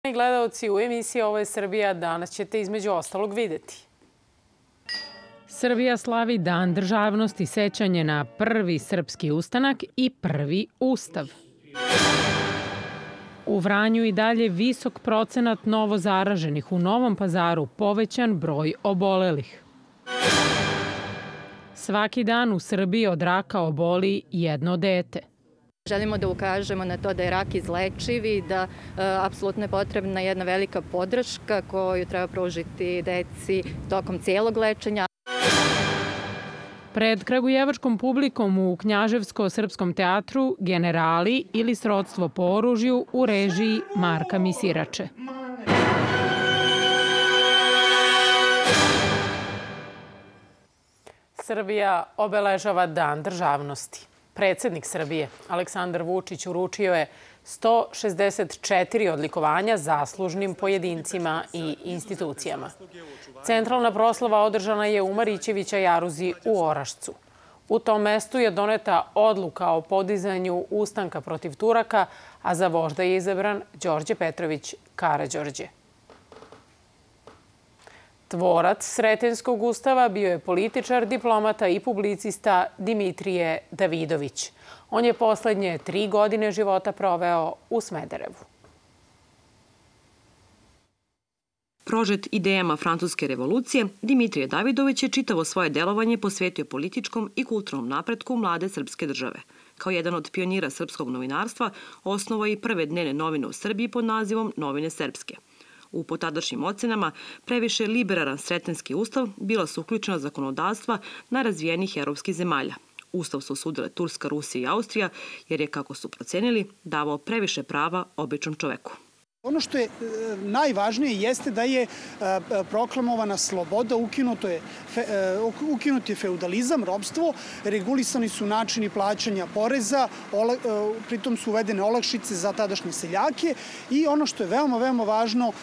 Gledaoci, u emisiji Ovo je Srbija danas ćete između ostalog videti. Srbija slavi Dan državnosti, sećanje na prvi srpski ustanak i prvi ustav. U Vranju i dalje visok procenat novo zaraženih, u Novom Pazaru povećan broj obolelih. Svaki dan u Srbiji od raka oboli jedno dete. Želimo da ukažemo na to da je rak izlečiv i da apsolutno je potrebna jedna velika podrška koju treba pružiti deci tokom cijelog lečenja. Pred kragujevačkom publikom u Knjaževsko-srpskom teatru Generali ili srodstvo po oružju u režiji Marka Misirače. Srbija obeležava Dan državnosti. Predsjednik Srbije, Aleksandar Vučić, uručio je 164 odlikovanja zaslužnim pojedincima i institucijama. Centralna proslava održana je u Marićevića jaruzi u Orašcu. U tom mestu je doneta odluka o podizanju ustanka protiv Turaka, a za vožda je izabran Đorđe Petrović Karađorđe. Tvorac Sretenjskog ustava bio je političar, diplomata i publicista Dimitrije Davidović. On je poslednje 3 godine života proveo u Smederevu. Prožet idejama francuske revolucije, Dimitrije Davidović je čitavo svoje delovanje posvetio političkom i kulturnom napretku mlade srpske države. Kao jedan od pionira srpskog novinarstva, osnovao je i prve dnevne novine u Srbiji pod nazivom Novine srpske. U potadašnjim ocenama, previše liberalan Sretenjski ustav bila su uključena zakonodavstva najrazvijenijih evropskih zemalja. Ustav su osudile Turska, Rusija i Austrija, jer je, kako su procenili, davao previše prava običnom čoveku. Ono što je najvažnije jeste da je proklamovana sloboda, ukinut je feudalizam, ropstvo, regulisani su načini plaćanja poreza, pritom su uvedene olakšice za tadašnje seljake i ono što je veoma, veoma važno,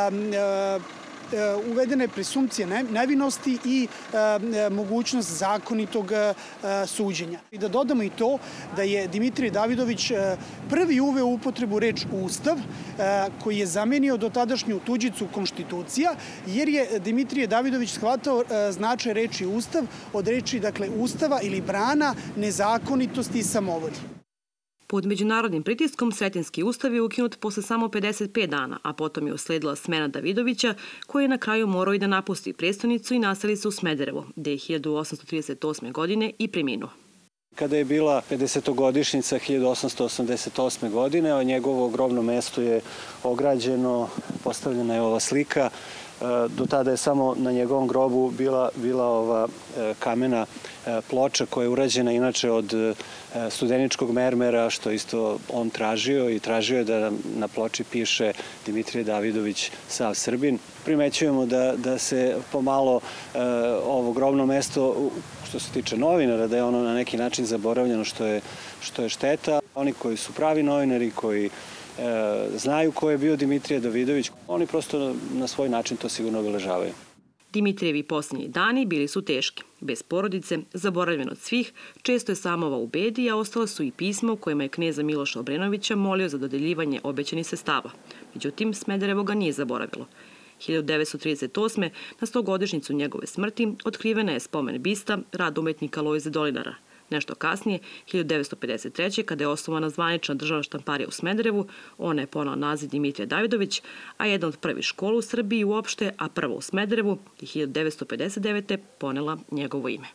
uvedena je presumpcija nevinosti i mogućnost zakonitog suđenja. I da dodamo i to da je Dimitrije Davidović prvi uveo u upotrebu reč Ustav, koji je zamenio dotadašnju tuđicu konstitucija, jer je Dimitrije Davidović shvatao značaj reči Ustav od reči, dakle, Ustava ili brana nezakonitosti i samovolji. Pod međunarodnim pritiskom Sretenjski ustav je ukinut posle samo 55 dana, a potom je usledila smena Davidovića, koji je na kraju morao i da napusti prestonicu i naseli se u Smederevo, gde je 1838. godine i preminuo. Kada je bila 50-godišnjica 1888. godine, njegovo grobno mesto je ograđeno, postavljena je ova slika. Do tada je samo na njegovom grobu bila ova kamena ploča koja je urađena inače od studeničkog mermera, što isto on tražio i tražio je da na ploči piše Dimitrije Davidović, sav Srbin. Primećujemo da se pomalo ovo grobno mesto, što se tiče novinara, da je ono na neki način zaboravljeno, što je šteta. Oni koji su pravi novinari, koji znaju ko je bio Dimitrije Davidović, oni prosto na svoj način to sigurno obeležavaju. Dimitrijevi posljednji dani bili su teški. Bez porodice, zaboravljen od svih, često je samovao u bedi, a ostala su i pisma u kojima je kneza Miloša Obrenovića molio za dodeljivanje obećanih sredstava. Međutim, Smederevo ga nije zaboravilo. 1938. na 100-godišnjicu njegove smrti otkrivena je spomen bista, rad umetnika Lojze Dolinara. Nešto kasnije, 1953. kada je osnovana zvanična državna štamparija u Smederevu, ona je ponela naziv Dimitrije Davidović, a jedna od prvih škola u Srbiji uopšte, a prvo u Smederevu, i 1959. ponela njegovo ime.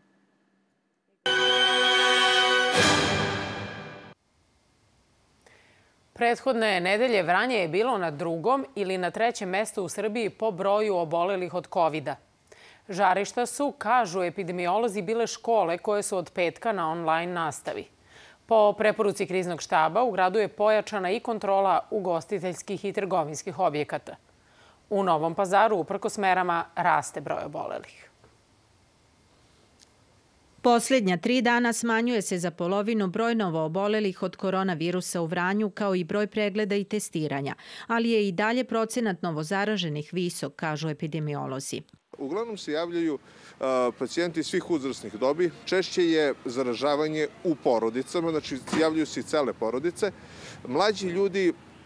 Prethodne nedelje Vranje je bilo na 2. ili na 3. mestu u Srbiji po broju obolelih od COVID-a. Žarišta su, kažu epidemiolozi, bile škole koje su od petka na online nastavi. Po preporuci kriznog štaba u gradu je pojačana i kontrola ugostiteljskih i trgovinskih objekata. U Novom Pazaru, uprkos merama, raste broj obolelih. Posljednja 3 dana smanjuje se za polovinu broj novoobolelih od koronavirusa u Vranju, kao i broj pregleda i testiranja, ali je i dalje procenat novozaraženih visok, kažu epidemiolozi. Uglavnom se javljaju pacijenti svih uzrasnih dobi. Češće je zaražavanje u porodicama, znači javljaju se i cele porodice. Mlađi ljudi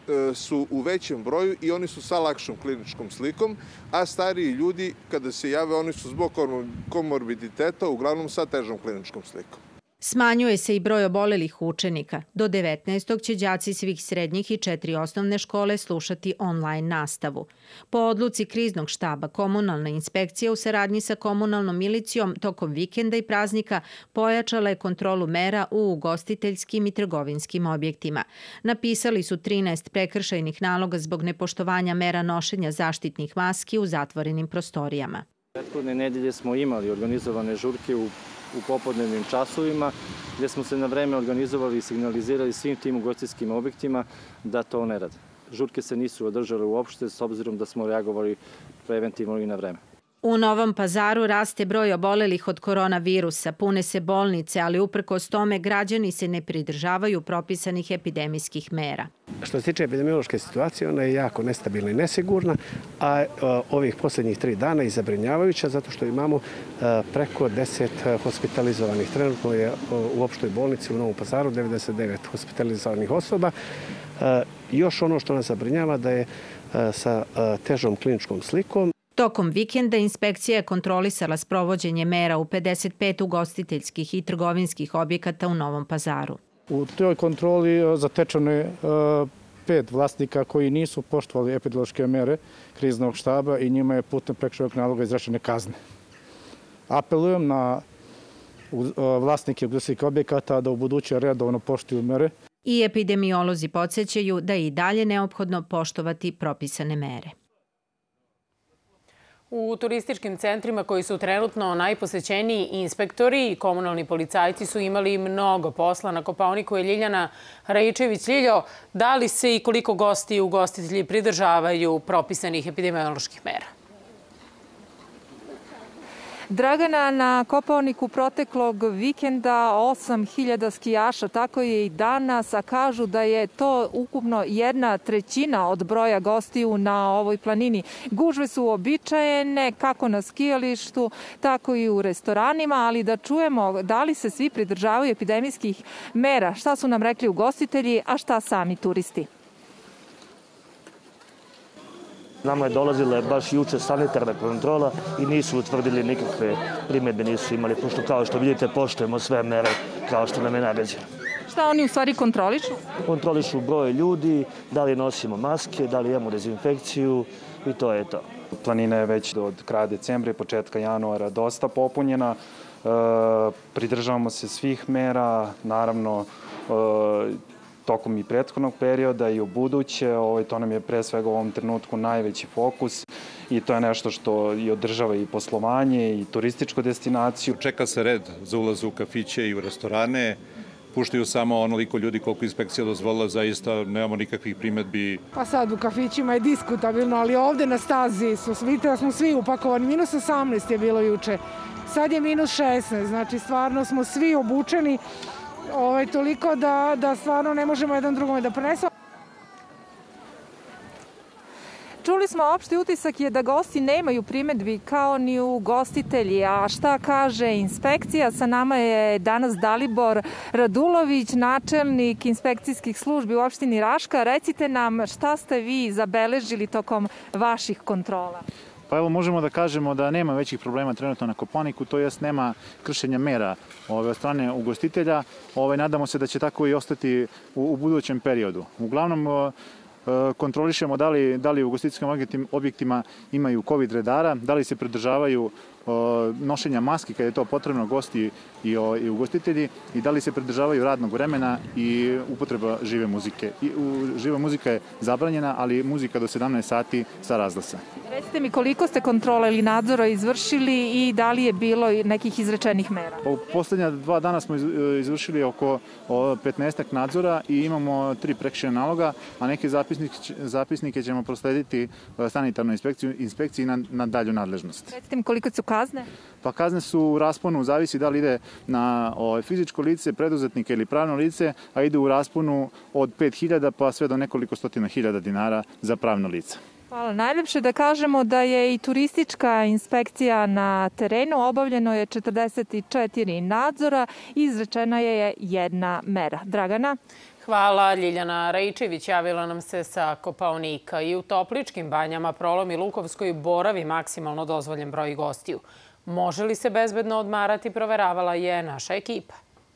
su u većem broju i oni su sa lakšom kliničkom slikom, a stariji ljudi kada se jave oni su zbog komorbiditeta uglavnom sa težom kliničkom slikom. Smanjuje se i broj obolelih učenika. Do 19. će đaci svih srednjih i 4 osnovne škole slušati online nastavu. Po odluci kriznog štaba, komunalna inspekcija u saradnji sa komunalnom milicijom tokom vikenda i praznika pojačala je kontrolu mera u ugostiteljskim i trgovinskim objektima. Napisali su 13 prekršajnih naloga zbog nepoštovanja mera nošenja zaštitnih maski u zatvorenim prostorijama. Prethodne nedelje smo imali organizovane žurke u popodnevnim časovima, gdje smo se na vreme organizovali i signalizirali svim tim ugostiteljskim objektima da to ne rade. Žurke se nisu održale uopšte s obzirom da smo reagovali preventivno i na vreme. U Novom Pazaru raste broj obolelih od koronavirusa, pune se bolnice, ali uprkos tome građani se ne pridržavaju propisanih epidemijskih mera. Što se tiče epidemiološke situacije, ona je jako nestabilna i nesigurna, a ovih posljednjih 3 dana je zabrinjavajuća zato što imamo preko 10 hospitalizovanih. Trenutno je u opštoj bolnici u Novom Pazaru 99 hospitalizovanih osoba. Još ono što nas zabrinjava da je sa težom kliničkom slikom. Tokom vikenda inspekcija je kontrolisala sprovođenje mera u 55 ugostiteljskih i trgovinskih objekata u Novom Pazaru. U toj kontroli zatečeno je 5 vlasnika koji nisu poštovali epidemiološke mere kriznog štaba i njima je putem prekršajnog naloga izrečene kazne. Apelujem na vlasnike ugostiteljskih objekata da u buduće redovno poštuju mere. I epidemiolozi podsjećaju da je i dalje neophodno poštovati propisane mere. U turističkim centrima koji su trenutno najposećeniji inspektori i komunalni policajci su imali mnogo posla. Na Kopaoniku je Ljiljana Raičević. Ljiljo, da li se i koliko gosti i ugostitelji pridržavaju propisanih epidemioloških mera? Dragana, na Kopaoniku proteklog vikenda 8.000 skijaša, tako je i danas, a kažu da je to ukupno 1/3 od broja gostiju na ovoj planini. Gužve su uobičajene kako na skijalištu, tako i u restoranima, ali da čujemo da li se svi pridržavaju epidemijskih mera, šta su nam rekli ugostitelji, a šta sami turisti. Nama je dolazila baš juče sanitarna kontrola i nisu utvrdili nikakve primjedbe, nisu imali, pošto kao što vidite poštujemo sve mere kao što nam je naređeno. Šta oni u stvari kontrolišu? Kontrolišu broj ljudi, da li nosimo maske, da li imamo dezinfekciju i to je to. Planina je već od kraja decembra i početka januara dosta popunjena. Pridržavamo se svih mera, naravno tokom i prethodnog perioda i u buduće. To nam je pre svega u ovom trenutku najveći fokus i to je nešto što i održava i poslovanje i turističku destinaciju. Čeka se red za ulaz u kafiće i u restorane. Puštaju samo onoliko ljudi koliko inspekcija dozvolila, zaista nemamo nikakvih primjedbi. Pa sad u kafićima je diskutabilno, ali ovde na stazi vidite da smo svi upakovani. -18 je bilo juče, sad je -16, znači stvarno smo svi obučeni toliko da stvarno ne možemo jedan drugome da prenesemo. Čuli smo, opšti utisak je da gosti nemaju primedbi kao ni ugostitelji. A šta kaže inspekcija? Sa nama je danas Dalibor Radulović, načelnik inspekcijskih službi u opštini Raška. Recite nam šta ste vi zabeležili tokom vaših kontrola? Pa evo možemo da kažemo da nema većih problema trenutno na Kopaoniku, to jest nema kršenja mera od strane ugostitelja. Nadamo se da će tako i ostati u budućem periodu. Uglavnom kontrolišemo da li u ugostiteljskim objektima imaju COVID redara, da li se pridržavaju nošenja maski kada je to potrebno gosti i ugostitelji i da li se pridržavaju radnog vremena i upotreba žive muzike. Živa muzika je zabranjena, ali muzika do 17 sati sa razglasa. Recite mi koliko ste kontrola ili nadzora izvršili i da li je bilo nekih izrečenih mera? U poslednja 2 dana smo izvršili oko 15 nadzora i imamo 3 prekršajna naloga, a neke zapisnike ćemo proslediti sanitarnoj inspekciji na dalju nadležnost. Recite mi koliko su kazne? Pa kazne su u rasponu, zavisi da li ide na fizičko lice, preduzetnika ili pravno lice, a ide u rasponu od 5.000 pa sve do nekoliko stotina hiljada dinara za pravno lice. Hvala najlepše. Da kažemo da je i turistička inspekcija na terenu, obavljeno je 44 nadzora i izrečena je 1 mera. Dragana? Hvala. Ljiljana Raičević javila nam se sa Kopaonika. I u Topličkim banjama, Prolom i Lukovskoj boravi maksimalno dozvoljen broj gostiju. Može li se bezbedno odmarati, proveravala je naša ekipa.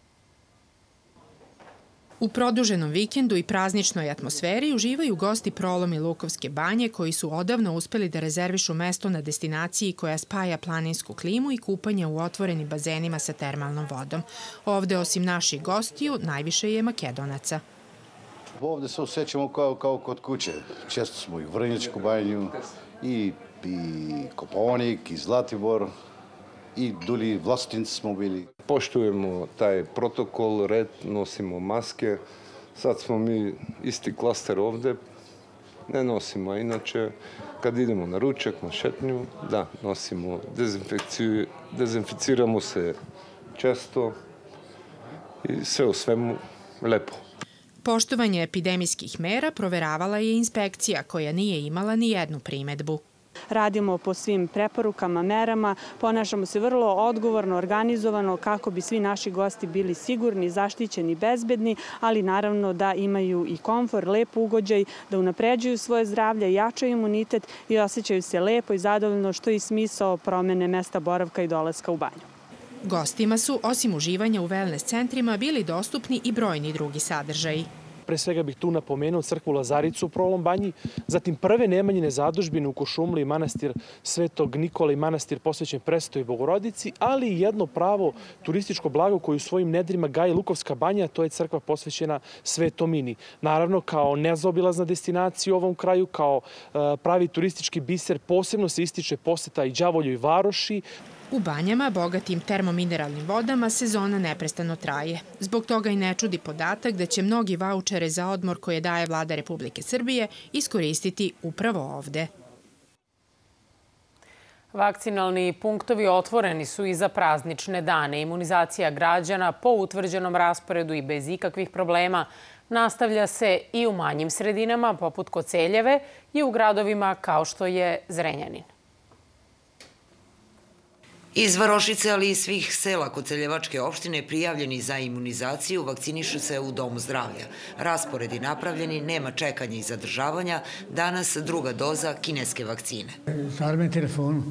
U produženom vikendu i prazničnoj atmosferi uživaju gosti Prolom i Lukovske banje koji su odavno uspeli da rezervišu mesto na destinaciji koja spaja planinsku klimu i kupanje u otvorenim bazenima sa termalnom vodom. Ovde, osim naših gostiju, najviše je Makedonaca. Ovde se osjećamo kao kod kuće. Često smo i u Vrnjačku banju, i Kopaonik, i Zlatibor, i dulji Vlasotinci smo bili. Poštujemo taj protokol, red, nosimo maske. Sad smo mi isti klaster ovde, ne nosimo, a inače kad idemo na ručak, na šetnju, da, nosimo dezinfekciju, dezinficiramo se često i sve u svemu lepo. Poštovanje epidemijskih mera proveravala je inspekcija koja nije imala ni jednu primedbu. Radimo po svim preporukama, merama, ponašamo se vrlo odgovorno, organizovano kako bi svi naši gosti bili sigurni, zaštićeni, bezbedni, ali naravno da imaju i komfor, lep ugođaj, da unapređuju svoje zdravlje, jačaju imunitet i osjećaju se lepo i zadovoljno, što je i smisao promene mesta boravka i dolaska u banju. Gostima su, osim uživanja u wellness centrima, bili dostupni i brojni drugi sadržaji. Pre svega bih tu napomenuo crkvu Lazaricu u Prolom banji, zatim prve Nemanjine zadužbine u Košumliji, manastir Svetog Nikola i manastir posvećen Presvetoj Bogorodici, ali i jedno pravo turističko blago koje u svojim nedrima gaji Lukovska banja, to je crkva posvećena Svetom Ini. Naravno, kao nezaobilazna destinacija u ovom kraju, kao pravi turistički biser, posebno se ističe poseta i Đavoljoj varoši. U banjama, bogatim termomineralnim vodama, sezona neprestano traje. Zbog toga i ne čudi podatak da će mnogi vaučere za odmor koje daje Vlada Republike Srbije iskoristiti upravo ovde. Vakcinalni punktovi otvoreni su i za praznične dane. Imunizacija građana po utvrđenom rasporedu i bez ikakvih problema nastavlja se i u manjim sredinama, poput Koceljeve, i u gradovima kao što je Zrenjanin. Iz Varošice, ali i svih sela Koceljevačke opštine prijavljeni za imunizaciju vakcinišu se u Domu zdravlja. Rasporedi napravljeni, nema čekanja i zadržavanja. Danas druga doza kineske vakcine. Zvali me telefonu.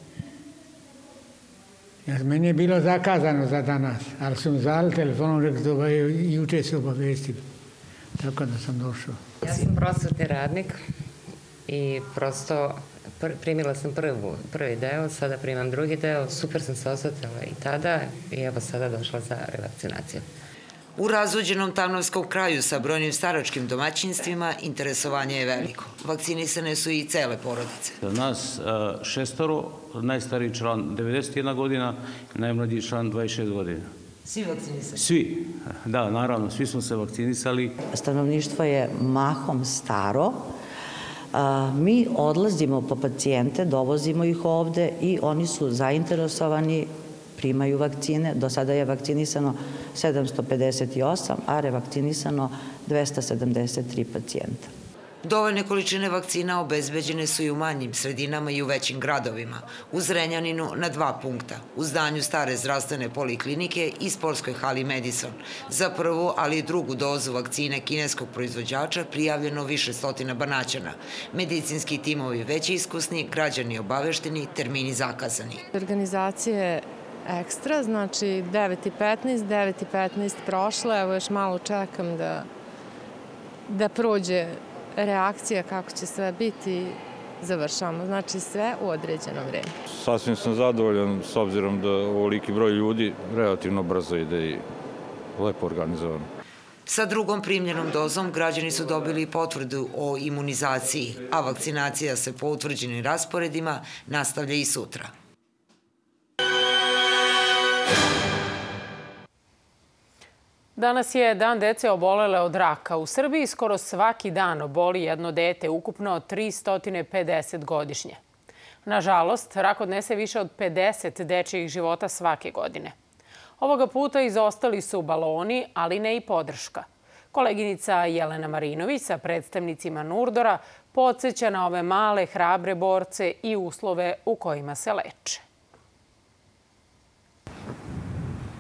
Meni je bilo zakazano za danas, ali su mi zvali telefonom, rekli da juče se obavestili. Tako da sam došao. Ja sam prosvetni radnik i prosto primila sam prvi deo, sada primam drugi deo. Super sam se osjetila i tada i evo sada došla za revakcinaciju. U razuđenom Tamnavskom kraju sa brojnim staračkim domaćinstvima interesovanje je veliko. Vakcinisane su i cele porodice. Nas 6, najstariji član 91 godina, najmlađi član 26 godina. Svi vakcinisani? Svi, da, naravno, svi smo se vakcinisali. Stanovništvo je mahom staro. Mi odlazimo po pacijente, dovozimo ih ovde i oni su zainteresovani, primaju vakcine. Do sada je vakcinisano 758, a revakcinisano 273 pacijenta. Dovoljne količine vakcina obezbeđene su i u manjim sredinama i u većim gradovima. U Zrenjaninu na 2 punkta, u zdanju stare zdravstvene poliklinike i sportskoj hali Madison. Za prvu, ali i drugu dozu vakcine kineskog proizvođača prijavljeno više stotina Banaćana. Medicinski timovi već iskusni, građani obavešteni, termini zakazani. Organizacija je ekstra, znači 9:15 prošla, evo još malo čekam da prođe reakcija kako će sve biti, završamo. Znači sve u određeno vreme. Sasvim sam zadovoljan s obzirom da ovoliki broj ljudi relativno brzo ide i lepo organizovano. Sa drugom primljenom dozom građani su dobili potvrdu o imunizaciji, a vakcinacija se po utvrđenim rasporedima nastavlja i sutra. Danas je Dan dece obolele od raka. U Srbiji skoro svaki dan oboli jedno dete, ukupno 350 godišnje. Nažalost, rak odnese više od 50 dečijih života svake godine. Ovoga puta izostali su baloni, ali ne i podrška. Koleginica Jelena Marinović sa predstavnicima Nurdora podsjeća na ove male, hrabre borce i uslove u kojima se leče.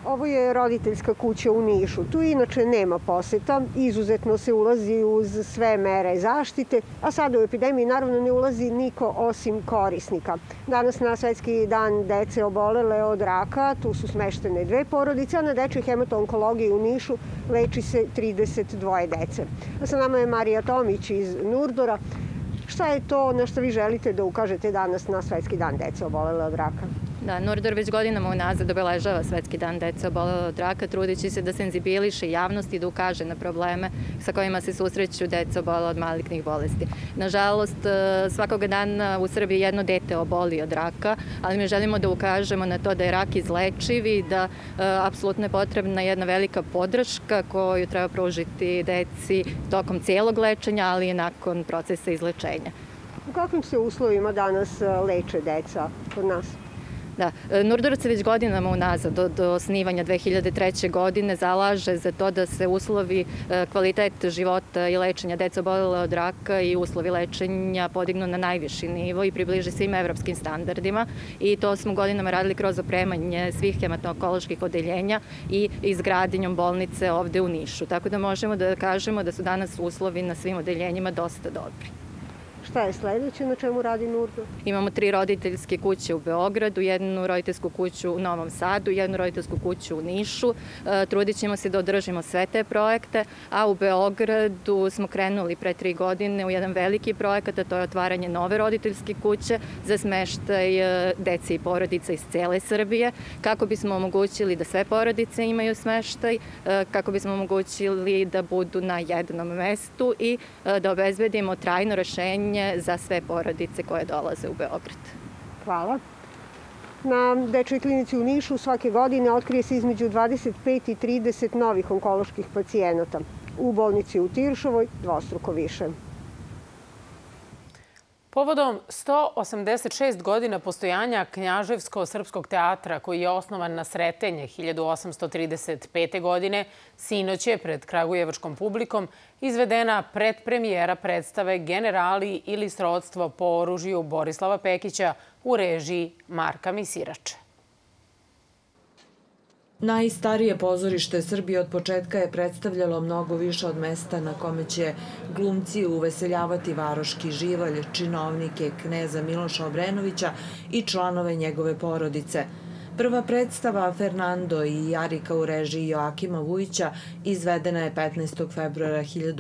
Ovo je roditeljska kuća u Nišu. Tu inače nema poseta, izuzetno se ulazi uz sve mere zaštite, a sada u epidemiji naravno ne ulazi niko osim korisnika. Danas na Svetski dan dece obolele od raka, tu su smeštene 2 porodice, a na dečjoj hemato-onkologiji u Nišu leči se 32 dece. A sa nama je Marija Tomić iz Nurdora. Šta je to na što vi želite da ukažete danas na Svetski dan dece obolele od raka? Da, Nurdor već godinama unazad obeležava Svetski dan dece obolele od raka, trudeći se da senzibiliše javnost i da ukaže na probleme sa kojima se susreću deca obolele od malignih bolesti. Nažalost, svakoga dana u Srbiji jedno dete oboli od raka, ali mi želimo da ukažemo na to da je rak izlečiv i da apsolutno je potrebna jedna velika podrška koju treba pružiti deci tokom cijelog lečenja, ali i nakon procesa izlečenja. U kakvim se uslovima danas leče deca kod nas? Da, Nurdor se već godinama unazad od osnivanja 2003. godine zalaže za to da se uslovi kvalitet života i lečenja deca obolele od raka i uslovi lečenja podignu na najviši nivo i približe svim evropskim standardima. I to smo godinama radili kroz opremanje svih hemato-onkoloških odeljenja i izgradnjom bolnice ovde u Nišu. Tako da možemo da kažemo da su danas uslovi na svim odeljenjima dosta dobri. Šta je sledeće na čemu radi Nurdor? Imamo 3 roditeljske kuće u Beogradu, 1 roditeljsku kuću u Novom Sadu, 1 roditeljsku kuću u Nišu. Trudit ćemo se da održimo sve te projekte, a u Beogradu smo krenuli pre 3 godine u jedan veliki projekat, a to je otvaranje nove roditeljske kuće za smeštaj dece i porodica iz cele Srbije, kako bismo omogućili da sve porodice imaju smeštaj, kako bismo omogućili da budu na jednom mestu i da obezbedimo trajno rešenje za sve porodice koje dolaze u Beograd. Hvala. Na Dečjoj klinici u Nišu svake godine otkrije se između 25 i 30 novih onkoloških pacijenata. U bolnici u Tiršovoj dvostruko više. Povodom 186 godina postojanja Knjaževsko-srpskog teatra, koji je osnovan na Sretenje 1835. godine, sinoć je pred kragujevačkom publikom izvedena predpremijera predstave Generali ili srodstvo po oružju Borislava Pekića u režiji Marka Misirače. Najstarije pozorište Srbije od početka je predstavljalo mnogo više od mesta na kome će glumci uveseljavati varoški živalj, činovnike, kneza Miloša Obrenovića i članove njegove porodice. Prva predstava Fernando i Jarika u režiji Joakima Vujića izvedena je 15. februara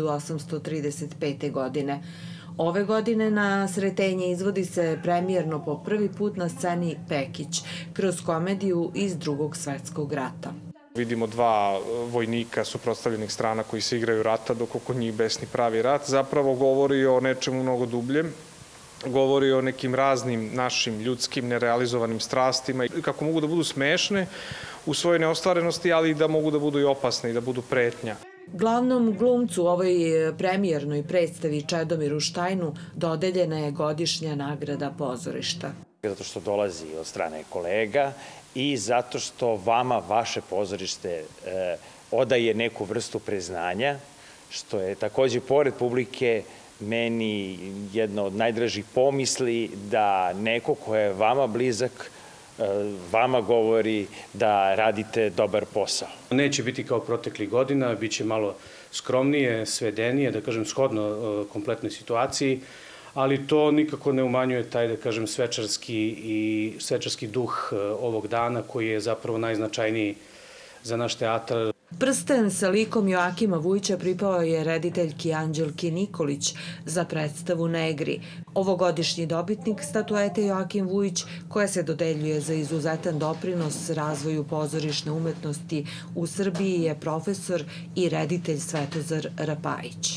1835. godine. Ove godine na Sretenje izvodi se premijerno po prvi put na sceni Pekić, kroz komediju iz Drugog svetskog rata. Vidimo 2 vojnika suprotstavljenih strana koji se igraju rata, dok oko njih besni pravi rat. Zapravo govori o nečemu mnogo dubljem. Govori o nekim raznim našim ljudskim nerealizovanim strastima i kako mogu da budu smešne u svojoj neostvarenosti, ali i da mogu da budu i opasne i da budu pretnja. Glavnom glumcu u ovoj premijernoj predstavi Čedomiru Štajnu dodeljena je godišnja nagrada pozorišta. Zato što dolazi od strane kolega i zato što vama vaše pozorište odaje neku vrstu priznanja, što je takođe pored publike meni jedno od najdražih pomisli da neko ko je vama blizak vama govori da radite dobar posao. Neće biti kao proteklih godina, bit će malo skromnije, svedenije, da kažem, shodno kompletnoj situaciji, ali to nikako ne umanjuje taj, da kažem, svečarski duh ovog dana koji je zapravo najznačajniji za naš teatar. Prsten sa likom Joakima Vujića pripao je rediteljki Anđelki Nikolić za predstavu Negri. Ovogodišnji dobitnik statuete Joakim Vujić, koja se dodeljuje za izuzetan doprinos razvoju pozorišne umetnosti u Srbiji, je profesor i reditelj Svetozar Rapajić.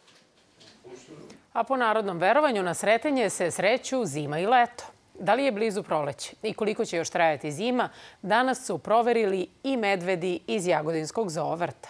A po narodnom verovanju na Sretenje se sreću zima i leto. Da li je blizu proleće i koliko će još trajati zima, danas su proverili i medvedi iz Jagodinskog zoovrta.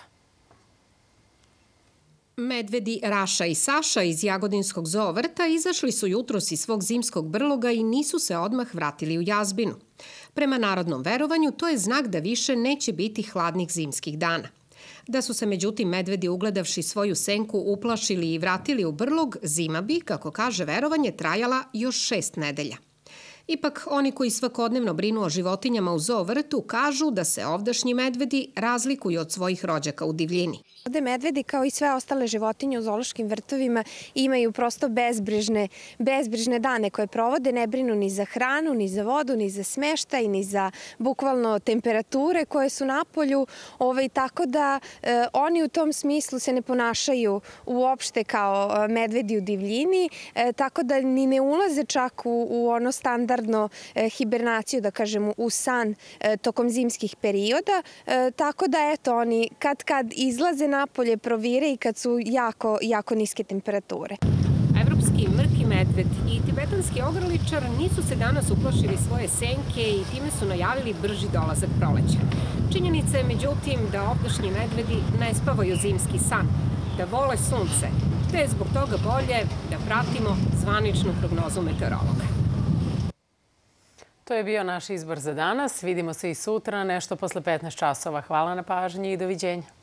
Medvedi Raša i Saša iz Jagodinskog zoovrta izašli su jutros iz svog zimskog brloga i nisu se odmah vratili u jazbinu. Prema narodnom verovanju, to je znak da više neće biti hladnih zimskih dana. Da su se međutim medvedi ugledavši svoju senku uplašili i vratili u brlog, zima bi, kako kaže verovanje, trajala još 6 nedelja. Ipak, oni koji svakodnevno brinu o životinjama u zoovrtu kažu da se ovdašnji medvedi razlikuju od svojih rođaka u divljini. Ovde medvedi, kao i sve ostale životinje u zoološkim vrtovima, imaju prosto bezbrižne dane koje provode, ne brinu ni za hranu, ni za vodu, ni za smeštaj, ni za bukvalno temperature koje su napolju, tako da oni u tom smislu se ne ponašaju uopšte kao medvedi u divljini, tako da ni ne ulaze čak u ono standardno hibernaciju, da kažem, u san tokom zimskih perioda, tako da eto, oni kad izlaze napolje provire i kad su jako niske temperature. Evropski mrki medved i tibetanski ogrličar nisu se danas uplašili svoje senke i time su najavili brži dolazak proleća. Činjenica je međutim da ovdašnji medvedi ne spavaju zimski san, da vole sunce, te je zbog toga bolje da pratimo zvaničnu prognozu meteorologa. To je bio naš izbor za danas. Vidimo se i sutra, nešto posle 15 časova. Hvala na pažnji i doviđenja.